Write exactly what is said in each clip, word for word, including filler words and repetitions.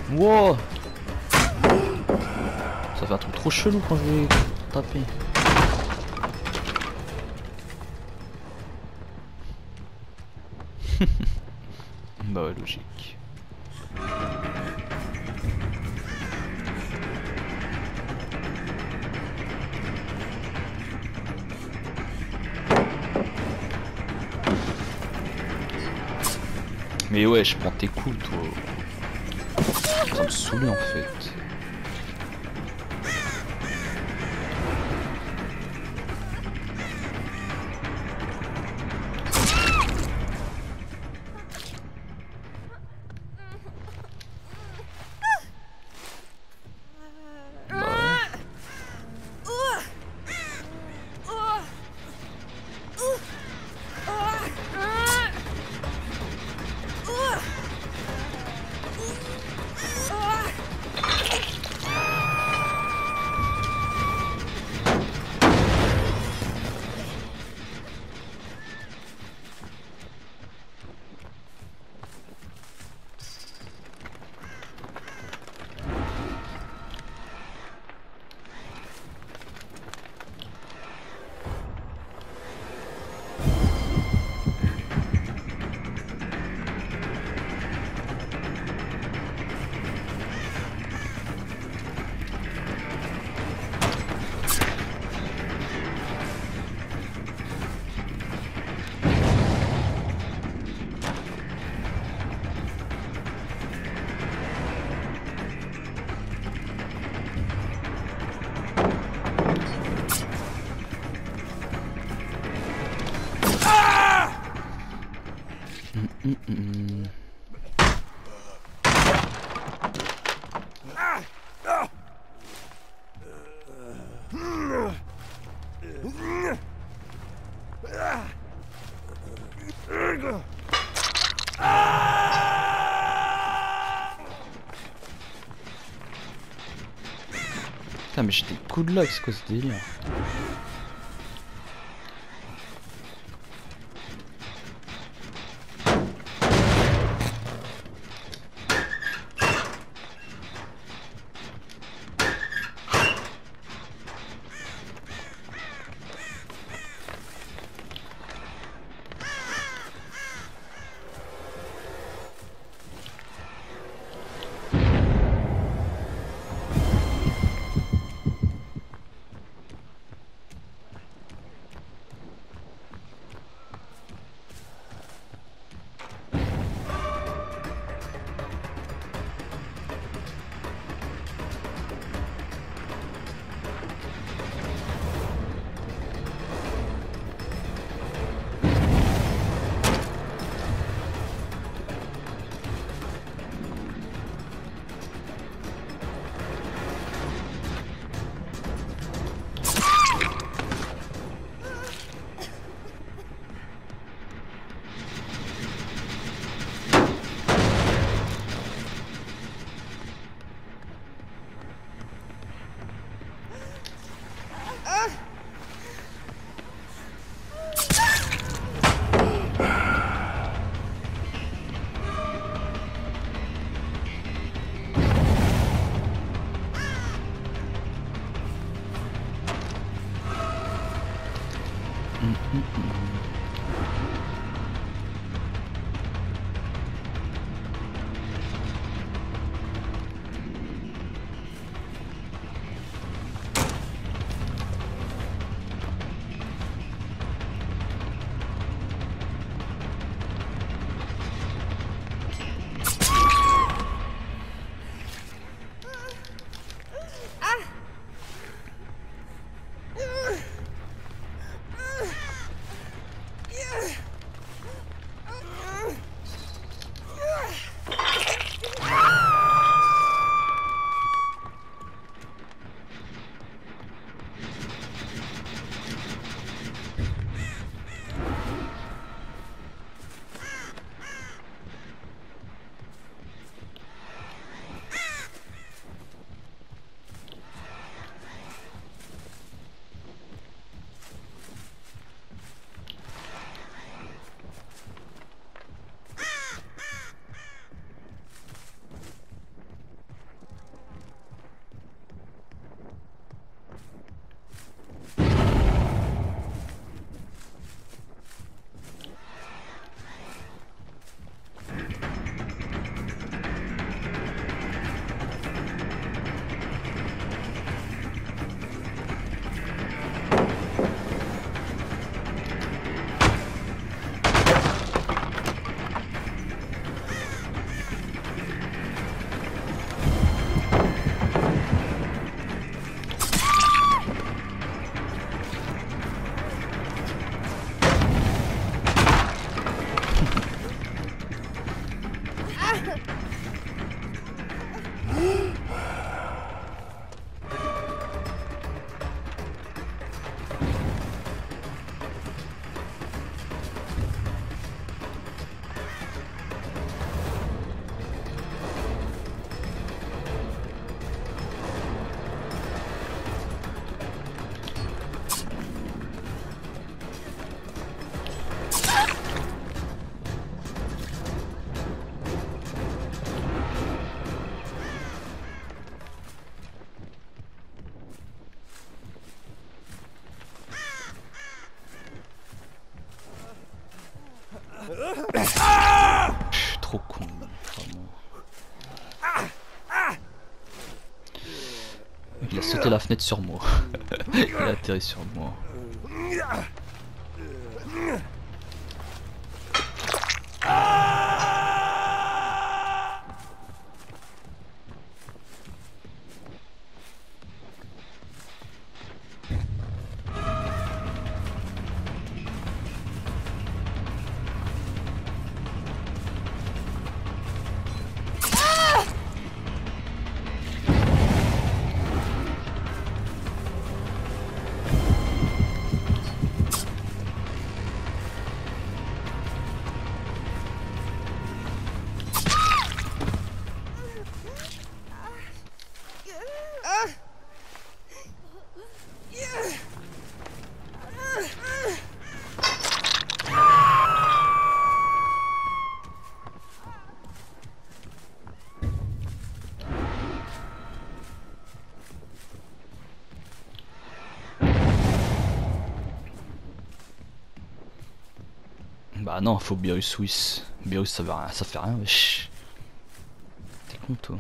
Wow. Ça fait un truc trop chelou quand je vais taper. Bah ouais, logique. Mais ouais, je prends tes coups, toi. Ça me saoule en fait. Mm -mm. Putain mais j'étais coup de là, c'est quoi ce délire? Je suis trop con, vraiment. Il a sauté la fenêtre sur moi. Il a atterri sur moi. Bah non, faut Beerus Whis. Beerus ça, veut rien, ça fait rien, wesh. T'es con toi.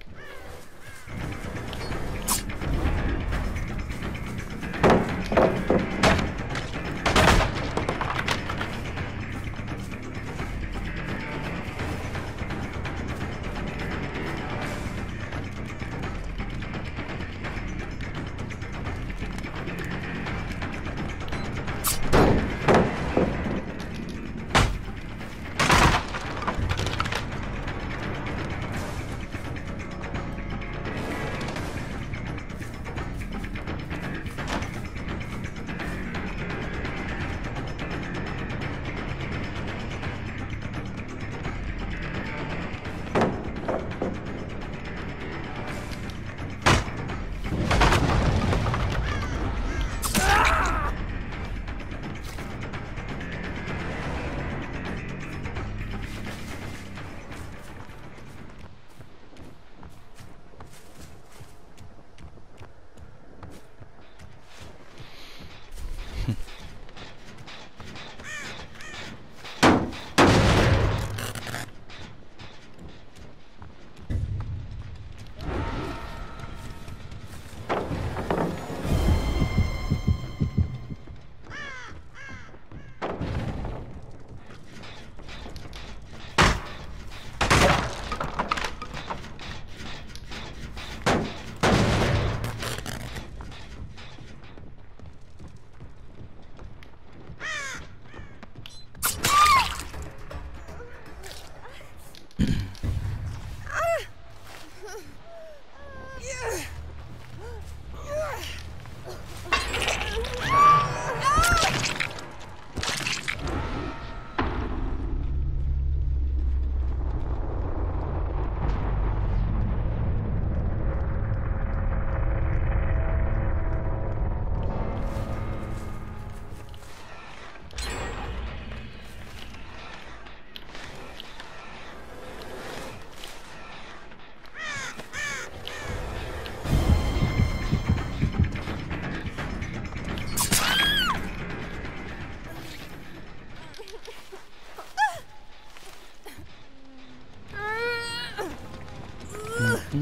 Mmh,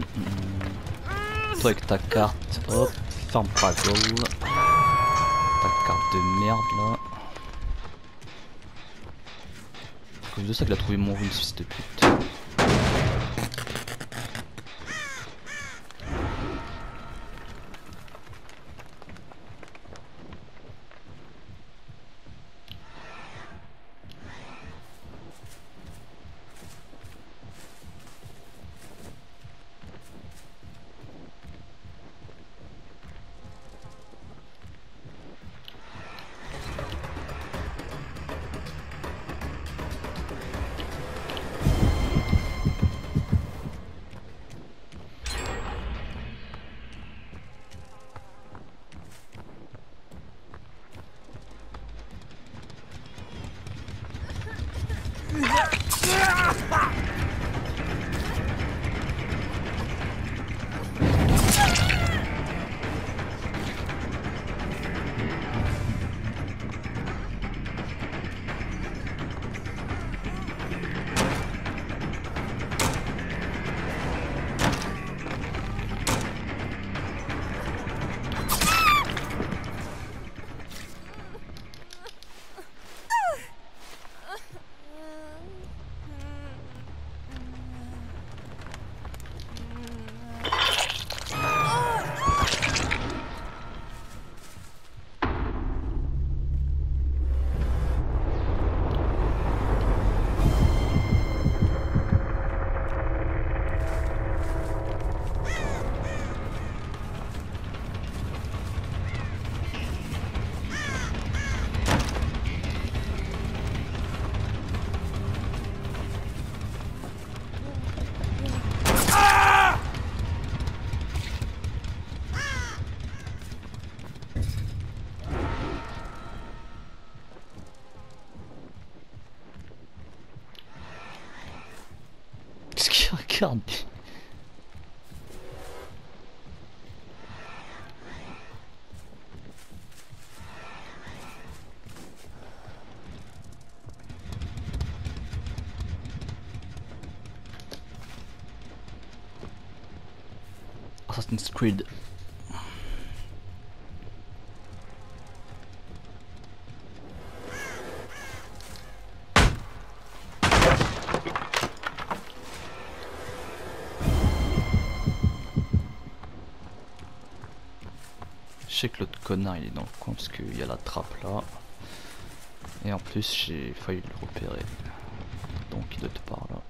mmh. Toi avec ta carte, hop, ferme pas gueule. Ta carte de merde là. À cause de ça qu'il a trouvé mon rune, fils de pute. regarde. Assassin's Creed. Je sais que l'autre connard il est dans le coin parce qu'il y a la trappe là. Et en plus j'ai failli le repérer. Donc il doit être par là.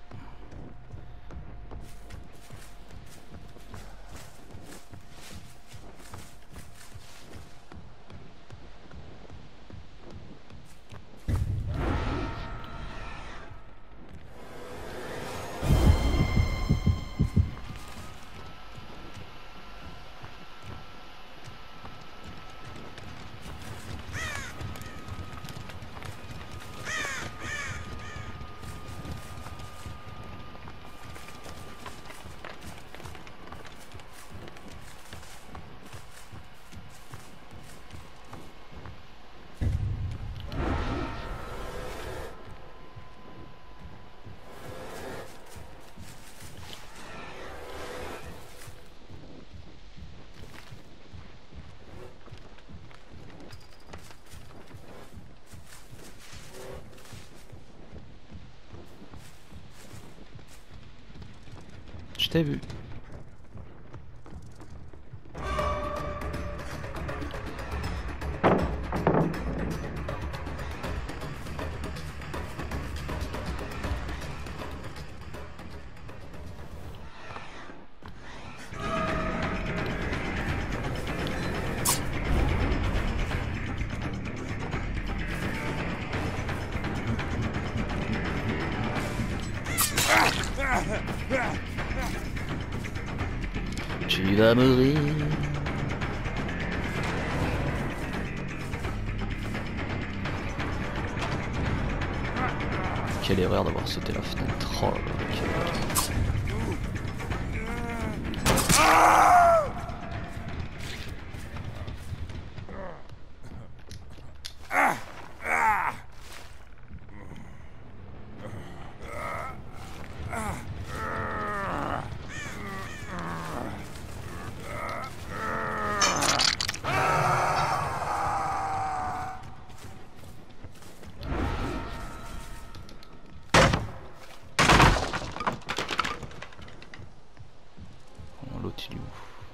Je t'ai vu. Tu vas mourir. Quelle erreur d'avoir sauté la fenêtre. Oh là là, quelle erreur. L'autre il est où?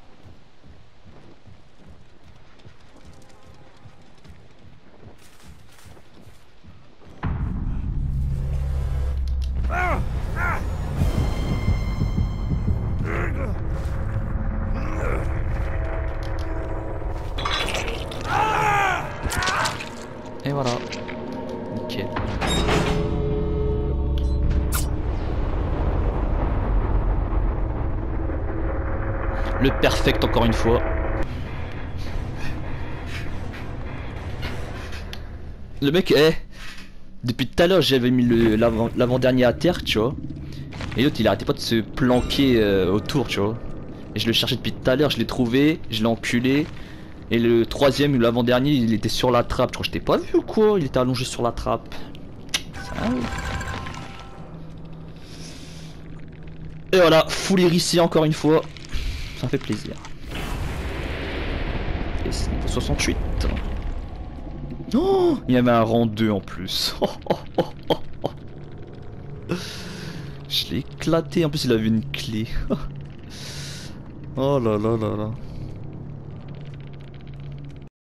Et voilà. Nickel. Le perfect encore une fois. Le mec, eh, depuis tout à l'heure j'avais mis le l'avant-dernier à terre, tu vois. Et l'autre il arrêtait pas de se planquer euh, autour, tu vois. Et je le cherchais depuis tout à l'heure, je l'ai trouvé, je l'ai enculé. Et le troisième ou l'avant-dernier il était sur la trappe, je crois que je t'ai pas vu ou quoi. Il était allongé sur la trappe. Ça... Et voilà, full hérissé encore une fois. Ça fait plaisir. Et c'est niveau soixante-huit. Oh, il y avait un rang deux en plus. Oh, oh, oh, oh, oh. Je l'ai éclaté. En plus, il avait une clé. Oh là là là là.